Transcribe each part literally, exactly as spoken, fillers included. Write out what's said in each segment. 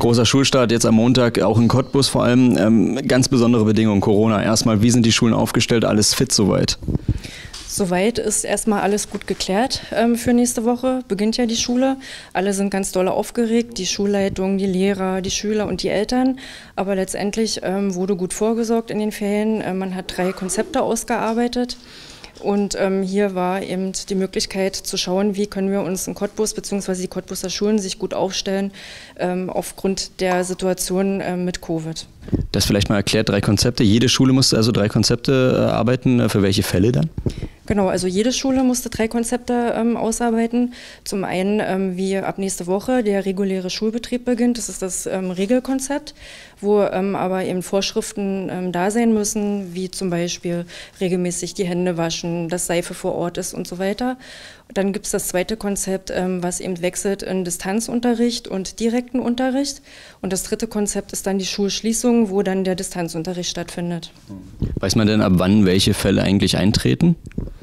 Großer Schulstart jetzt am Montag, auch in Cottbus vor allem. Ähm, ganz besondere Bedingungen, Corona. Erstmal, wie sind die Schulen aufgestellt? Alles fit soweit? Soweit ist erstmal alles gut geklärt ähm, für nächste Woche. Beginnt ja die Schule. Alle sind ganz doll aufgeregt, die Schulleitung, die Lehrer, die Schüler und die Eltern. Aber letztendlich ähm, wurde gut vorgesorgt in den Ferien. Äh, man hat drei Konzepte ausgearbeitet. Und ähm, hier war eben die Möglichkeit zu schauen, wie können wir uns in Cottbus bzw. die Cottbuser Schulen sich gut aufstellen ähm, aufgrund der Situation ähm, mit Covid. Das vielleicht mal erklärt, drei Konzepte. Jede Schule musste also drei Konzepte äh, arbeiten. Für welche Fälle dann? Genau, also jede Schule musste drei Konzepte ähm, ausarbeiten. Zum einen, ähm, wie ab nächste Woche der reguläre Schulbetrieb beginnt. Das ist das ähm, Regelkonzept, wo ähm, aber eben Vorschriften ähm, da sein müssen, wie zum Beispiel regelmäßig die Hände waschen, dass Seife vor Ort ist und so weiter. Dann gibt es das zweite Konzept, ähm, was eben wechselt in Distanzunterricht und direkten Unterricht. Und das dritte Konzept ist dann die Schulschließung, wo dann der Distanzunterricht stattfindet. Weiß man denn, ab wann welche Fälle eigentlich eintreten?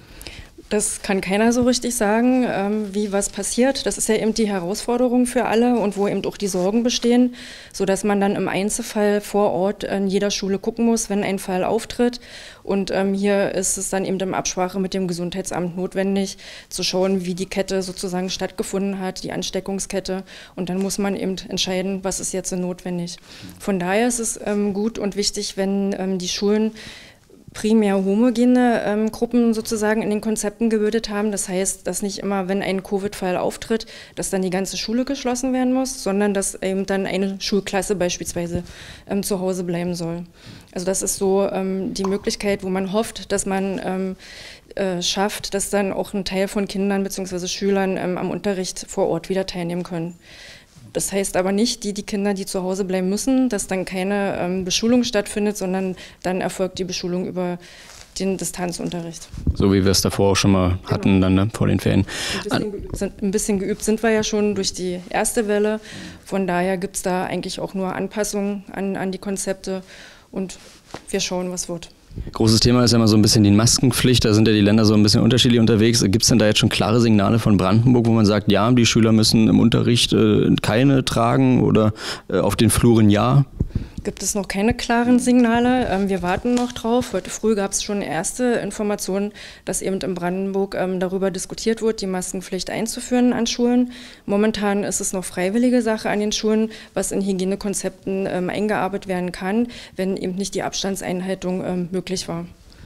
Das kann keiner so richtig sagen, ähm, wie was passiert. Das ist ja eben die Herausforderung für alle und wo eben auch die Sorgen bestehen, sodass man dann im Einzelfall vor Ort in jeder Schule gucken muss, wenn ein Fall auftritt. Und ähm, hier ist es dann eben in Absprache mit dem Gesundheitsamt notwendig, zu schauen, wie die Kette sozusagen stattgefunden hat, die Ansteckungskette. Und dann muss man eben entscheiden, was ist jetzt notwendig. Von daher ist es ähm, gut und wichtig, wenn ähm, die Schulen primär homogene ähm, Gruppen sozusagen in den Konzepten gebildet haben. Das heißt, dass nicht immer, wenn ein Covid-Fall auftritt, dass dann die ganze Schule geschlossen werden muss, sondern dass eben dann eine Schulklasse beispielsweise ähm, zu Hause bleiben soll. Also das ist so ähm, die Möglichkeit, wo man hofft, dass man ähm, äh, schafft, dass dann auch ein Teil von Kindern bzw. Schülern ähm, am Unterricht vor Ort wieder teilnehmen können. Das heißt aber nicht, die, die Kinder, die zu Hause bleiben müssen, dass dann keine ähm, Beschulung stattfindet, sondern dann erfolgt die Beschulung über den Distanzunterricht. So wie wir es davor auch schon mal genau. hatten, dann ne, vor den Ferien. Ein bisschen, geübt sind, ein bisschen geübt sind wir ja schon durch die erste Welle. Von daher gibt es da eigentlich auch nur Anpassungen an, an die Konzepte und wir schauen, was wird. Großes Thema ist ja immer so ein bisschen die Maskenpflicht, da sind ja die Länder so ein bisschen unterschiedlich unterwegs. Gibt es denn da jetzt schon klare Signale von Brandenburg, wo man sagt, ja, die Schüler müssen im Unterricht äh, keine tragen oder äh, auf den Fluren ja? Gibt es noch keine klaren Signale. Ähm, wir warten noch drauf. Heute früh gab es schon erste Informationen, dass eben in Brandenburg ähm, darüber diskutiert wird, die Maskenpflicht einzuführen an Schulen. Momentan ist es noch freiwillige Sache an den Schulen, was in Hygienekonzepten ähm, eingearbeitet werden kann, wenn eben nicht die Abstandseinhaltung ähm, möglich war.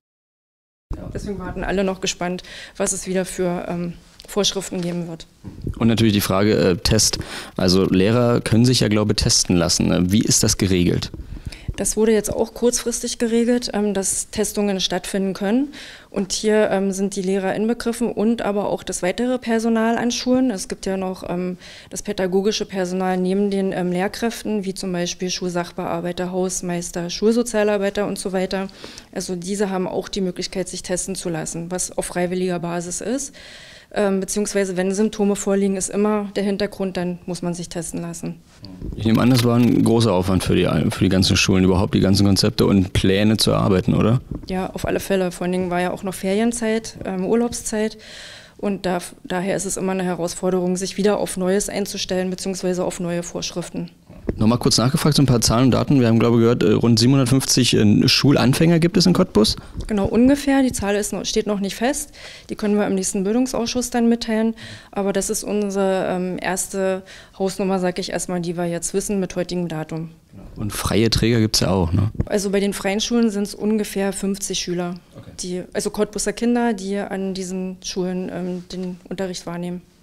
Deswegen warten alle noch gespannt, was es wieder für ähm, Vorschriften geben wird. Und natürlich die Frage äh, Test. Also Lehrer können sich ja, glaube ich, testen lassen. Wie ist das geregelt? Das wurde jetzt auch kurzfristig geregelt, ähm, dass Testungen stattfinden können. Und hier ähm, sind die Lehrer inbegriffen und aber auch das weitere Personal an Schulen. Es gibt ja noch ähm, das pädagogische Personal neben den ähm, Lehrkräften, wie zum Beispiel Schulsachbearbeiter, Hausmeister, Schulsozialarbeiter und so weiter. Also diese haben auch die Möglichkeit, sich testen zu lassen, was auf freiwilliger Basis ist. Ähm, beziehungsweise wenn Symptome vorliegen, ist immer der Hintergrund, dann muss man sich testen lassen. Ich nehme an, das war ein großer Aufwand für die, für die ganzen Schulen, überhaupt die ganzen Konzepte und Pläne zu erarbeiten, oder? Ja, auf alle Fälle. Vor allen Dingen war ja auch noch Ferienzeit, ähm, Urlaubszeit. Und da, daher ist es immer eine Herausforderung, sich wieder auf Neues einzustellen, beziehungsweise auf neue Vorschriften. Nochmal kurz nachgefragt, so ein paar Zahlen und Daten. Wir haben, glaube ich, gehört, rund siebenhundertfünfzig Schulanfänger gibt es in Cottbus. Genau, ungefähr. Die Zahl ist noch, steht noch nicht fest. Die können wir im nächsten Bildungsausschuss dann mitteilen. Aber das ist unsere ähm, erste Hausnummer, sage ich erstmal, die wir jetzt wissen mit heutigem Datum. Und freie Träger gibt es ja auch, ne? Also bei den freien Schulen sind es ungefähr fünfzig Schüler, okay. die, also Cottbuser Kinder, die an diesen Schulen ähm, den Unterricht wahrnehmen.